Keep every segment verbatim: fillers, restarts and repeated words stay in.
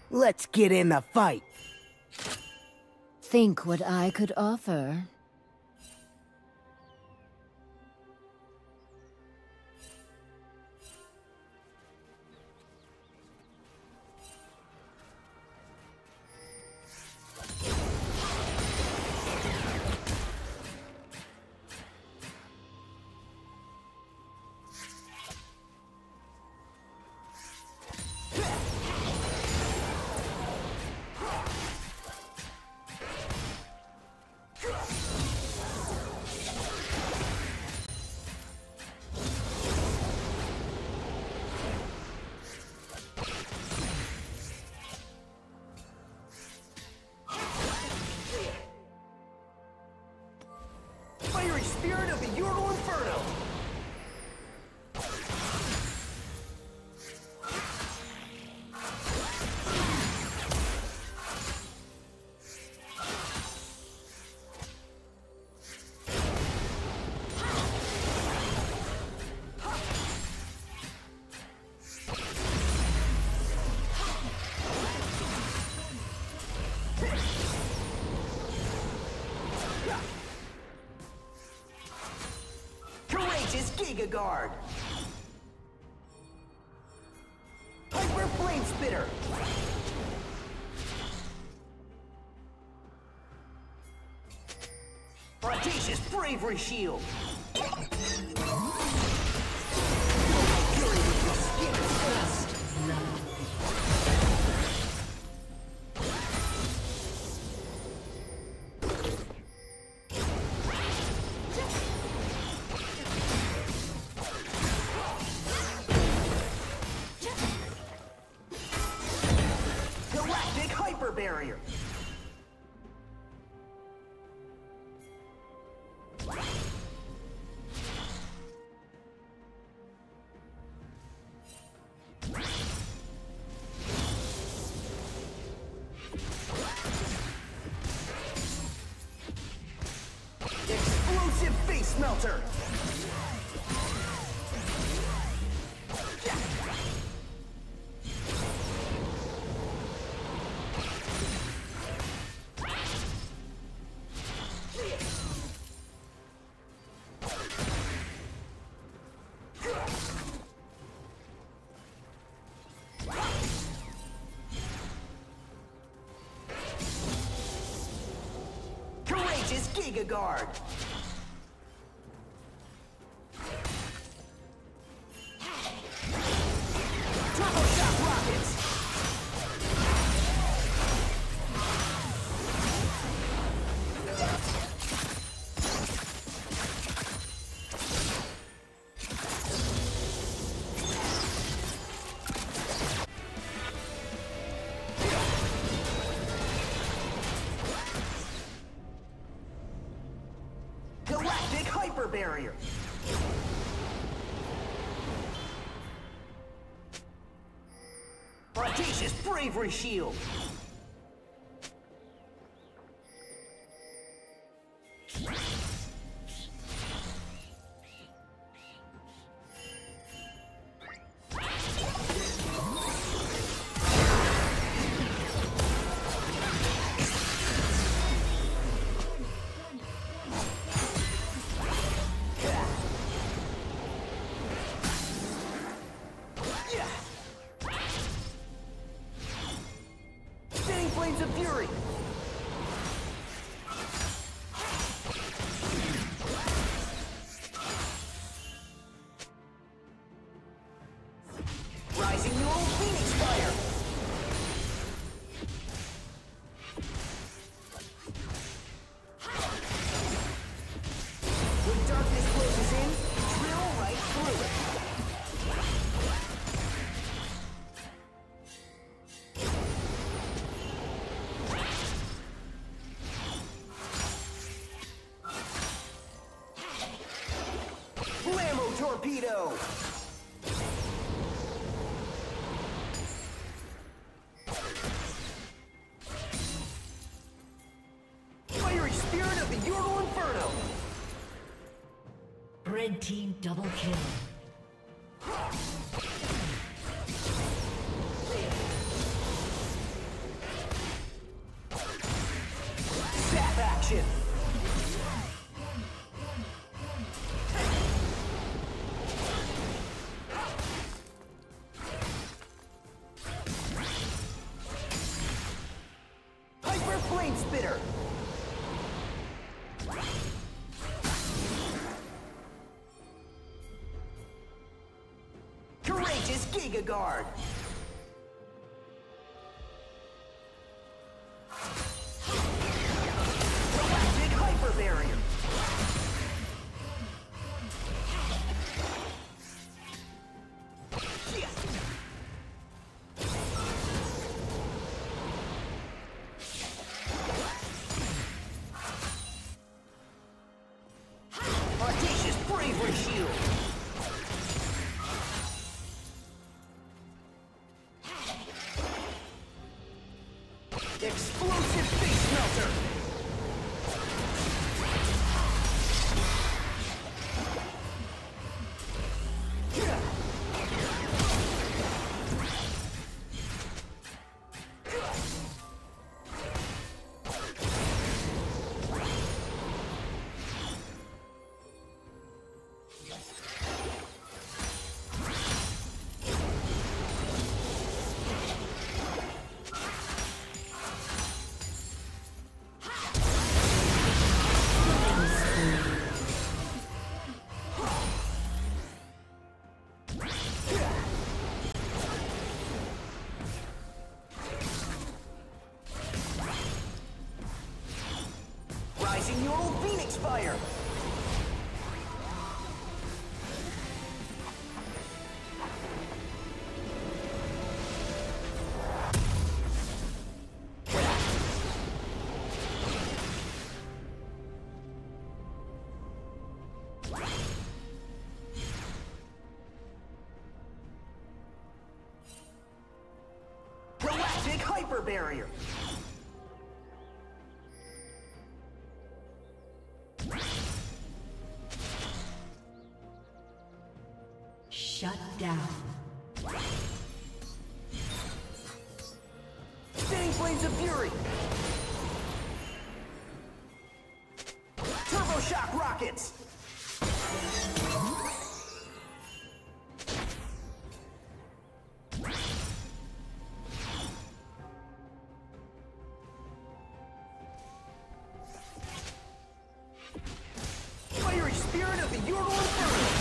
Let's get in the fight. Think what I could offer. Spirit of the Ural Inferno! Giga Guard! Hyper Flame Spitter! Audacious Bravery Shield! Barrier. Explosive Face Melter. Giga Guard! Turbo Shock Rockets! Barrier. Audacious Bravery Shield. Flames of Fury! Rising Neural Phoenix Fire! When darkness closes in, drill right through it! Torpedo! Fiery Spirit of the Ural Inferno! Red team double kill. action! Hyper Flame Spitter! Courageous Giga Guard! Galactic Hyper Barrier! Audacious Bravery Shield! Explosive Face Melter! Rising your old Phoenix Fire! Galactic Hyper Barrier! Shut down. Spinning Flames of Fury! Turbo Shock Rockets! Fiery Spirit of the Yordle Inferno!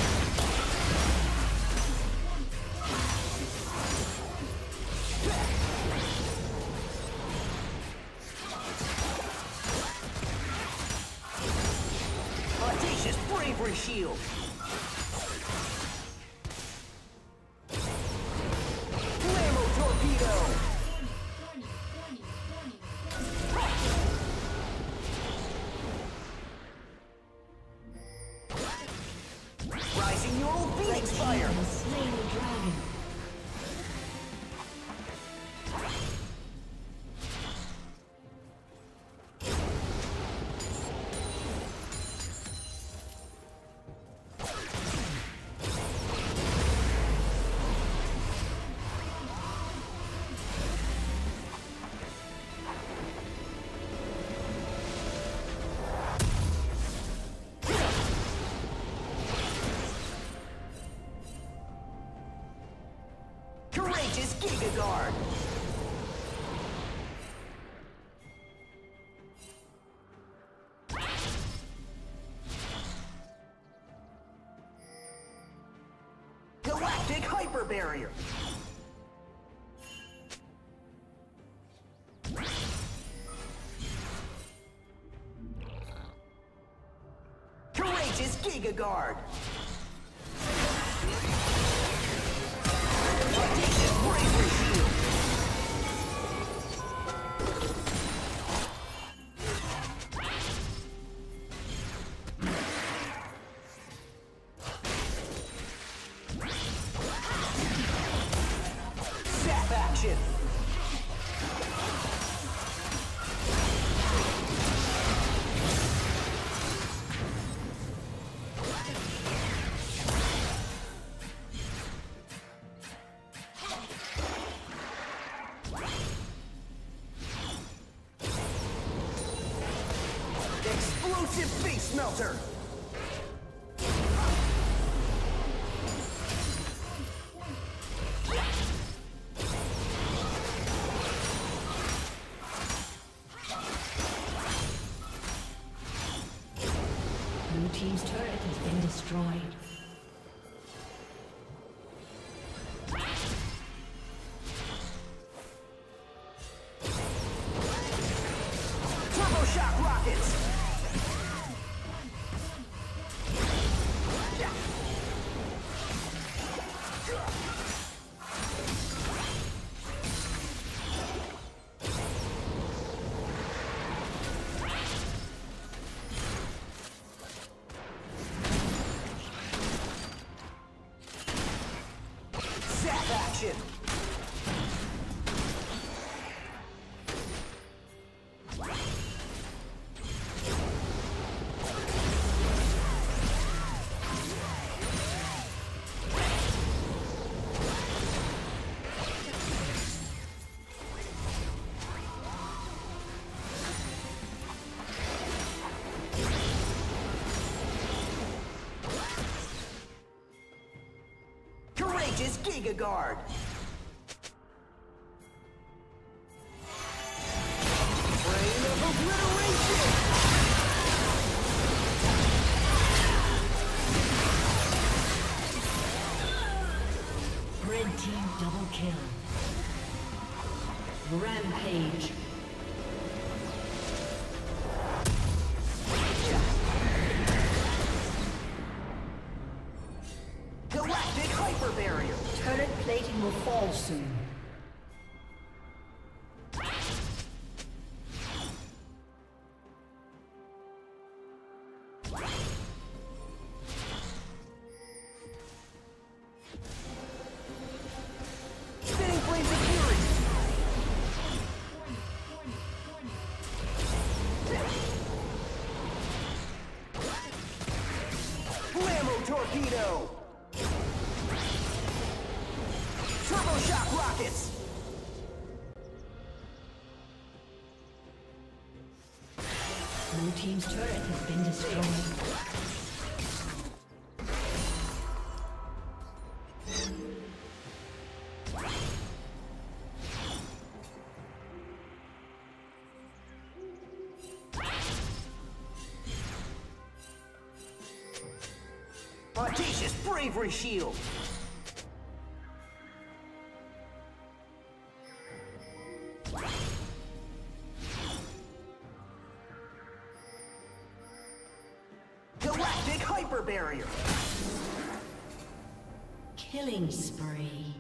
Audacious Bravery Shield! Flammo Torpedo! Rising your old Phoenix Fire! Slain the dragon. Courageous Giga Guard! Galactic Hyper Barrier! Courageous Giga Guard! Audacious Bravery Shield! Zap action! Explosive face melter! Blue team's turret has been destroyed. Turbo shock rockets! Zap action! Courageous Giga Guard! Brain of obliteration! Red team double kill. Rampage. Galactic hyper barrier! Turret plating will fall soon. Spinning flames of fury! Blammo torpedo! Turbo shock rockets! Blue team's turret has been destroyed. Audacious bravery shield! Galactic hyper barrier! Killing spree.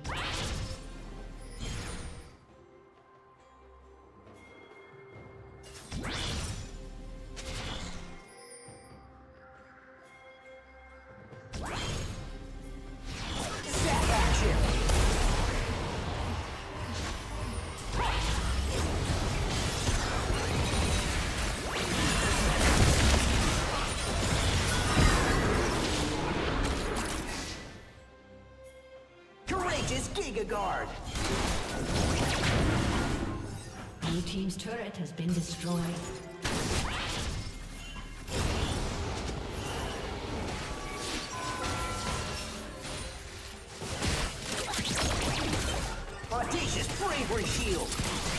Zap action! Courageous Giga Guard! Blue team's turret has been destroyed. Audacious bravery shield!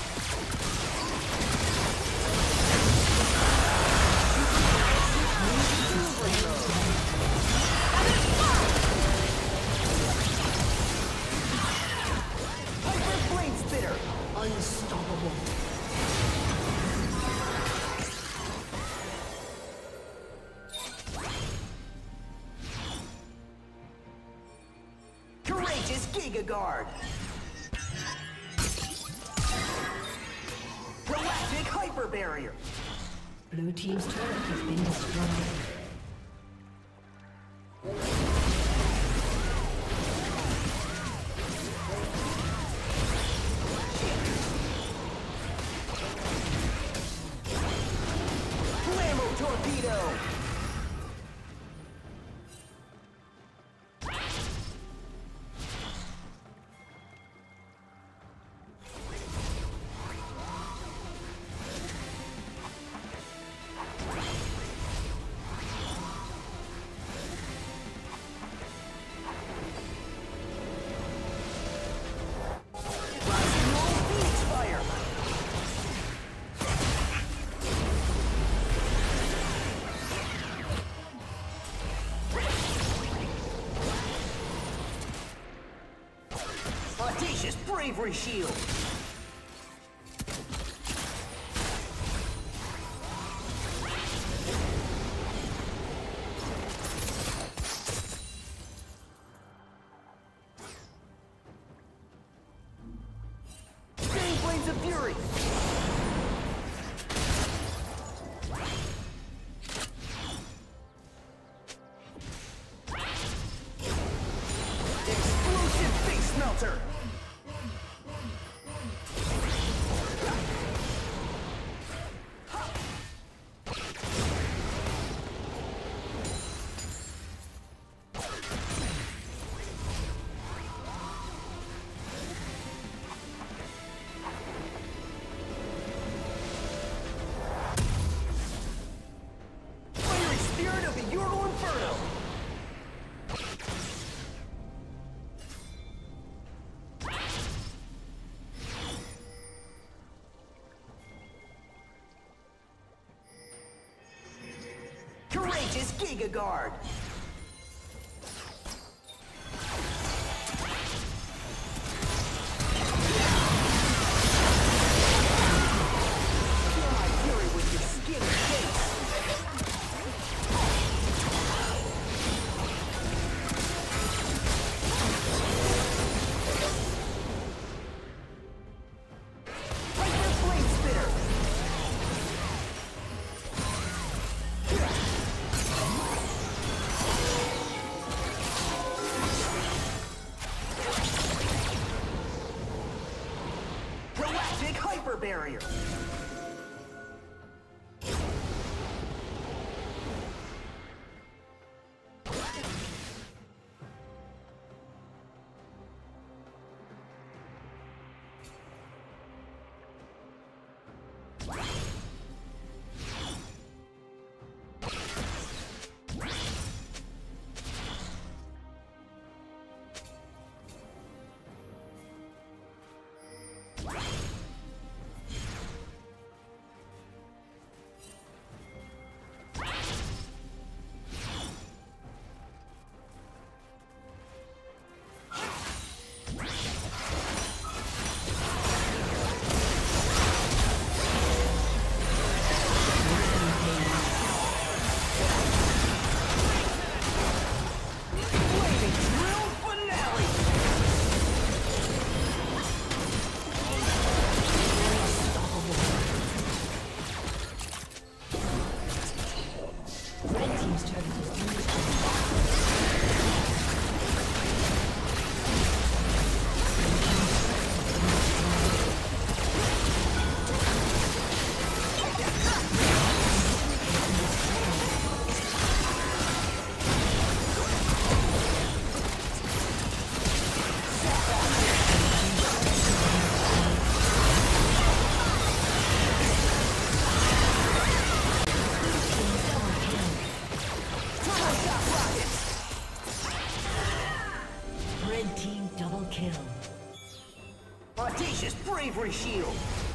Hyper flame spitter! Unstoppable. Courageous Giga Guard! Galactic hyper barrier! Blue team's turret has been destroyed. Blammo torpedo! bravery shield. Spinning flames of fury. Explosive face melter. Fiery spirit of the Ural Inferno. Courageous Giga Guard. Feel my fury with your skin and face. Hyper Flame Spitter. Galactic Hyper Barrier. Flaming Drill Finale. Red team's turret has been destroyed. Turbo Shock Rockets. Red team double kill. Audacious Bravery Shield.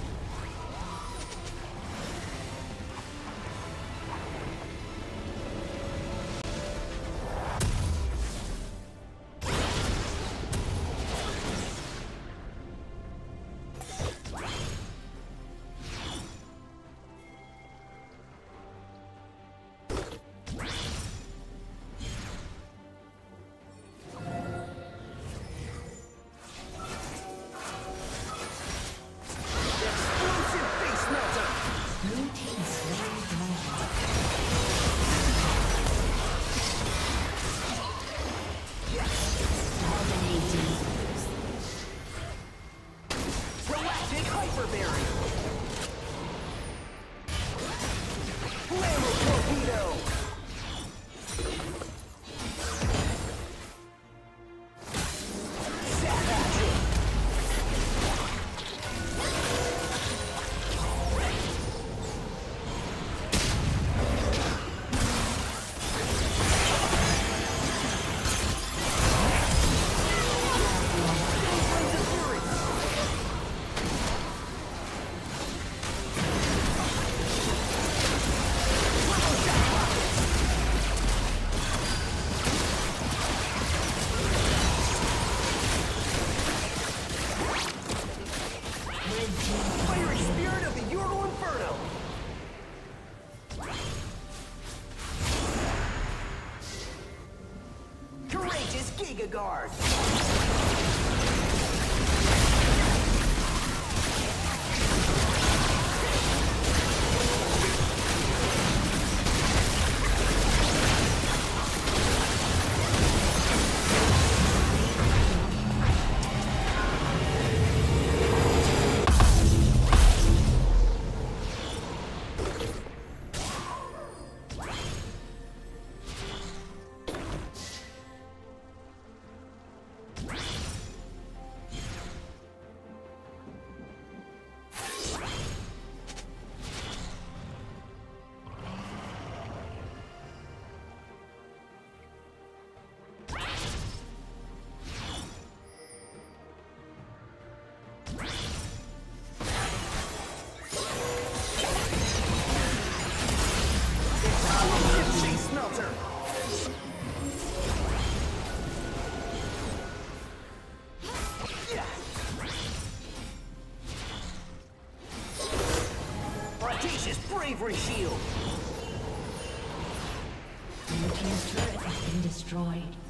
Explosive face melter. Blue team slain dragon. Dominating. Galactic Hyper Barrier. Flammo Torpedo. Zap Action. Flames of Fury. Turbo Shock Rockets. Fiery spirit of the Ural Inferno! Courageous Giga Guard! Bravery shield! Blue team's turret has been destroyed.